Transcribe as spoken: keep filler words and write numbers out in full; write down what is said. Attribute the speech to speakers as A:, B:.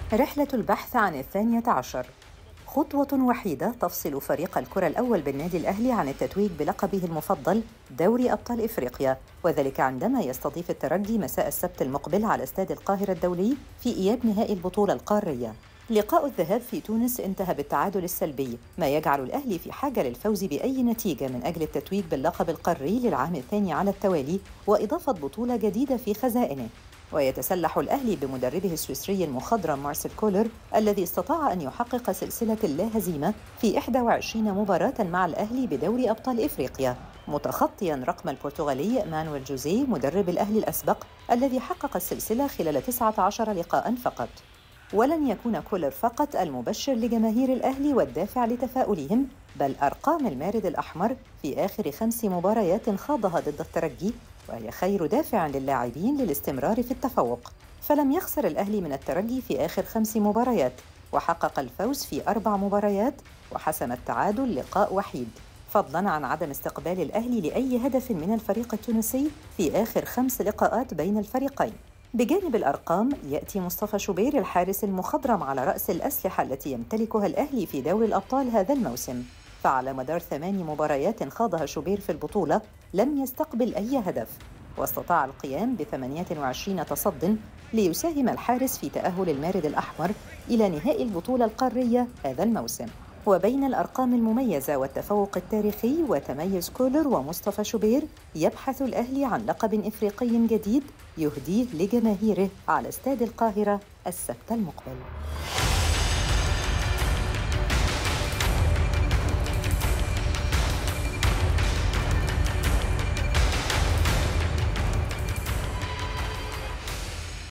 A: رحلة البحث عن الثانية عشر، خطوة وحيدة تفصل فريق الكرة الأول بالنادي الأهلي عن التتويج بلقبه المفضل دوري أبطال إفريقيا، وذلك عندما يستضيف الترجي مساء السبت المقبل على استاد القاهرة الدولي في إياب نهائي البطولة القارية. لقاء الذهاب في تونس انتهى بالتعادل السلبي، ما يجعل الأهلي في حاجة للفوز بأي نتيجة من أجل التتويج باللقب القاري للعام الثاني على التوالي وإضافة بطولة جديدة في خزائنه. ويتسلح الأهلي بمدربه السويسري المخضرم مارسيل كولر الذي استطاع أن يحقق سلسلة لا هزيمة في إحدى وعشرين مباراة مع الأهلي بدوري أبطال إفريقيا، متخطياً رقم البرتغالي مانويل جوزيه مدرب الأهلي الأسبق الذي حقق السلسلة خلال تسعة عشر لقاءً فقط. ولن يكون كولر فقط المبشر لجماهير الأهلي والدافع لتفاؤلهم، بل أرقام المارد الأحمر في آخر خمس مباريات خاضها ضد الترجي وهي خير دافع للاعبين للاستمرار في التفوق. فلم يخسر الأهلي من الترجي في آخر خمس مباريات، وحقق الفوز في أربع مباريات، وحسم التعادل لقاء وحيد، فضلاً عن عدم استقبال الأهلي لأي هدف من الفريق التونسي في آخر خمس لقاءات بين الفريقين. بجانب الأرقام يأتي مصطفى شوبير الحارس المخضرم على رأس الأسلحة التي يمتلكها الأهلي في دوري الأبطال هذا الموسم، فعلى مدار ثمان مباريات خاضها شوبير في البطولة لم يستقبل أي هدف، واستطاع القيام بثمانية وعشرين تصد ليساهم الحارس في تأهل المارد الأحمر إلى نهائي البطولة القارية هذا الموسم. وبين الأرقام المميزة والتفوق التاريخي وتميز كولر ومصطفى شوبير، يبحث الأهلي عن لقب إفريقي جديد يهديه لجماهيره على استاد القاهرة السبت المقبل.